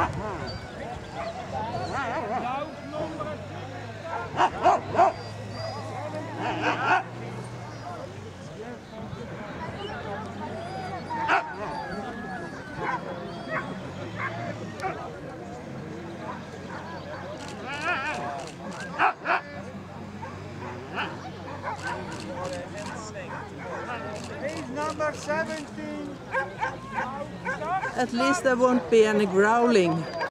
He's number 17. At least there won't be any growling.